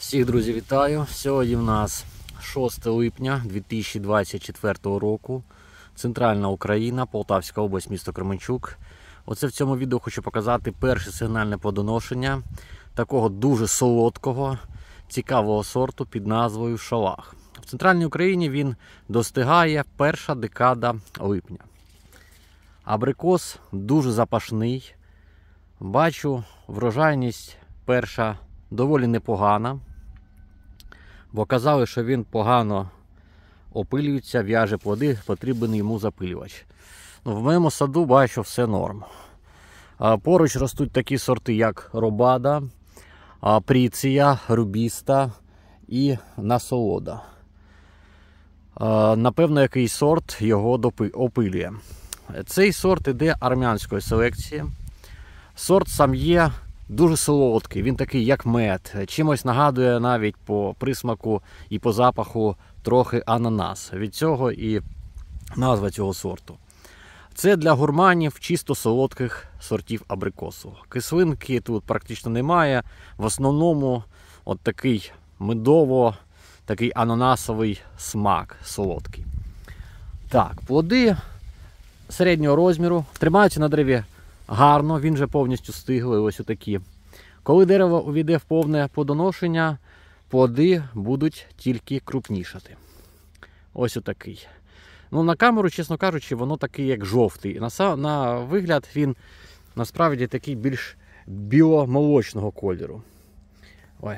Всіх, друзі, вітаю! Сьогодні в нас 6 липня 2024 року. Центральна Україна, Полтавська область, місто Кременчук. Оце в цьому відео хочу показати перше сигнальне плодоношення такого дуже солодкого, цікавого сорту під назвою Шалах. В Центральній Україні він достигає перша декада липня. Абрикос дуже запашний. Бачу, врожайність перша доволі непогана, бо казали, що він погано опилюється, в'яже плоди, потрібен йому запилювач. В моєму саду бачу все норм. Поруч ростуть такі сорти, як Робада, Пріція, Рубіста і Насолода. Напевно, який сорт його опилює. Цей сорт іде армянської селекції. Сорт сам є дуже солодкий, він такий як мед. Чимось нагадує навіть по присмаку і по запаху трохи ананас. Від цього і назва цього сорту. Це для гурманів чисто солодких сортів абрикосу. Кислинки тут практично немає. В основному от такий медово, такий ананасовий смак солодкий. Так, плоди середнього розміру, тримаються на дереві гарно, він вже повністю стиглий, ось отакі. Коли дерево увійде в повне плодоношення, плоди будуть тільки крупнішати. Ось отакий. На камеру, чесно кажучи, воно такий як жовтий. На вигляд він насправді такий більш біломолочного кольору. Ой.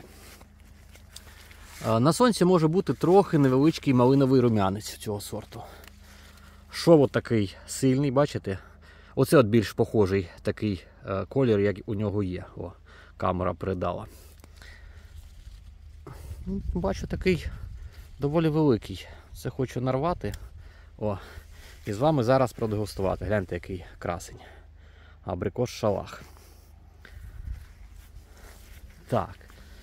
На сонці може бути трохи невеличкий малиновий рум'янець цього сорту. Шов такий сильний, бачите? Оце от більш похожий такий колір, як у нього є. О, камера передала. Бачу, такий доволі великий. Це хочу нарвати. О, і з вами зараз продегустувати. Гляньте, який красень. Абрикос Шалах. Так.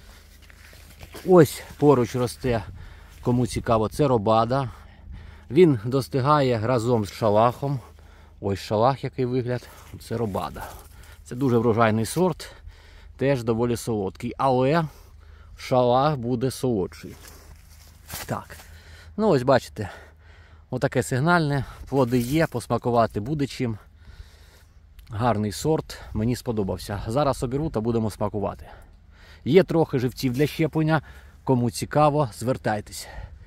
Ось поруч росте, кому цікаво, це Робада. Він достигає разом з Шалахом. Ось Шалах, який вигляд. Це Робада. Це дуже врожайний сорт. Теж доволі солодкий. Але Шалах буде солодший. Так. Ось бачите. Отаке сигнальне. Плоди є, посмакувати буде чим. Гарний сорт. Мені сподобався. Зараз обірву та будемо смакувати. Є трохи живців для щеплення. Кому цікаво, звертайтесь.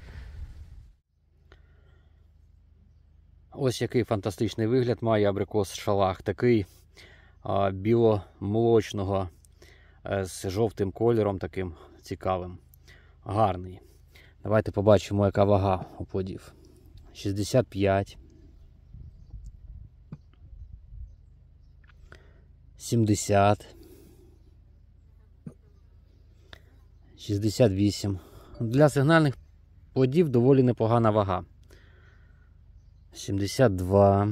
Ось який фантастичний вигляд має абрикос Шалах. Такий біломолочного з жовтим кольором, таким цікавим. Гарний. Давайте побачимо, яка вага у плодів. 65. 70. 68. Для сигнальних плодів доволі непогана вага. 72.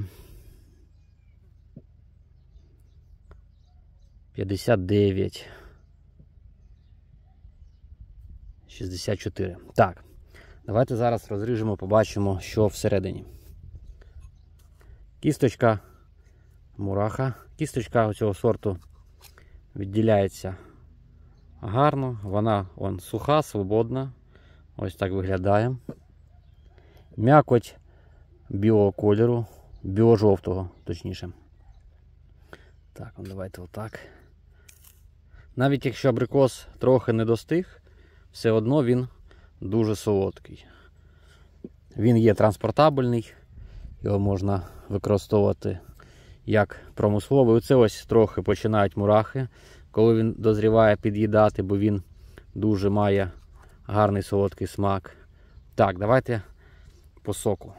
59. 64. Так, давайте зараз розріжемо, побачимо, що всередині. Кісточка мураха. Кісточка цього сорту відділяється гарно. Вона суха, свободна. Ось так виглядає. М'якоть білого кольору, біло-жовтого, точніше. Так, давайте отак. Навіть якщо абрикос трохи не достиг, все одно він дуже солодкий. Він є транспортабельний, його можна використовувати як промисловий. Оце ось трохи починають мурахи, коли він дозріває, під'їдати, бо він дуже має гарний солодкий смак. Так, давайте по соку.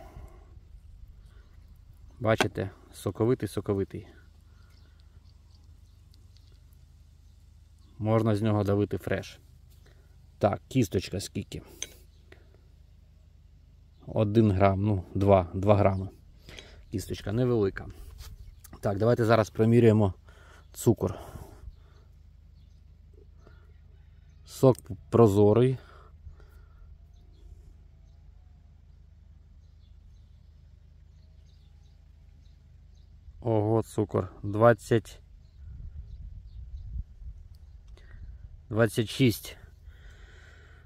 Бачите, соковитий. Можна з нього давити фреш. Так, кісточка скільки? 1 грам, 2 грами. Кісточка невелика. Так, давайте зараз проміряємо цукор. Сок прозорий. Ого, цукор 26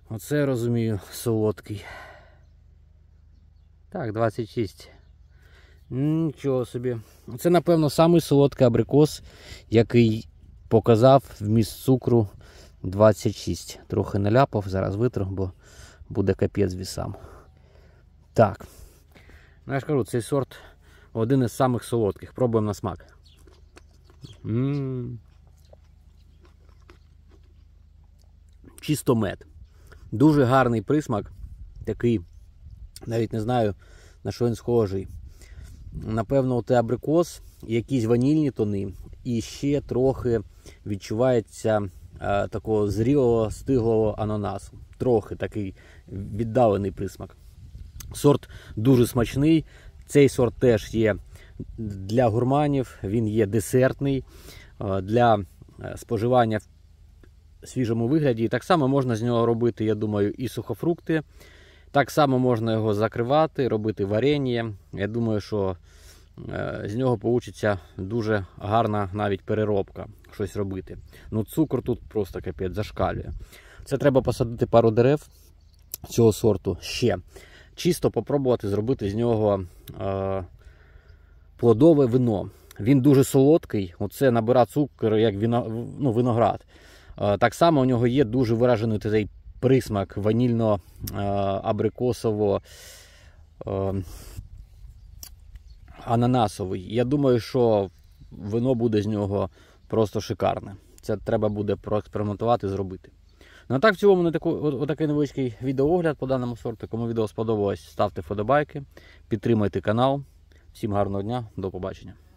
Оце я розумію, солодкий. Так, 26. Нічого собі. Це, напевно, самий солодкий абрикос, який показав вміст цукру 26. Трохи наляпав, зараз витру, бо буде капець вісам. Так. Ну, я ж кажу, цей сорт один із самих солодких. Пробуємо на смак. Чисто мед. Дуже гарний присмак. Такий, навіть не знаю, на що він схожий. Напевно, от абрикос, якісь ванільні тони, і ще трохи відчувається такого зрілого, стиглого ананасу. Трохи такий віддалений присмак. Сорт дуже смачний. Цей сорт теж є для гурманів, він є десертний, для споживання в свіжому вигляді. І так само можна з нього робити, я думаю, і сухофрукти. Так само можна його закривати, робити варення. Я думаю, що з нього вийде дуже гарна навіть переробка, щось робити. Ну, цукор тут просто капець зашкалює. Це треба посадити пару дерев цього сорту ще. Чисто попробувати зробити з нього плодове вино. Він дуже солодкий, оце набира цукор, як виноград. Так само у нього є дуже виражений цей присмак ванільно-абрикосово ананасовий. Я думаю, що вино буде з нього просто шикарне. Це треба буде проекспериментувати, зробити. Ну а так, в цілому, отакий невеличкий відеоогляд по даному сорту. Кому відео сподобалось, ставте вподобайки, підтримайте канал. Всім гарного дня, до побачення.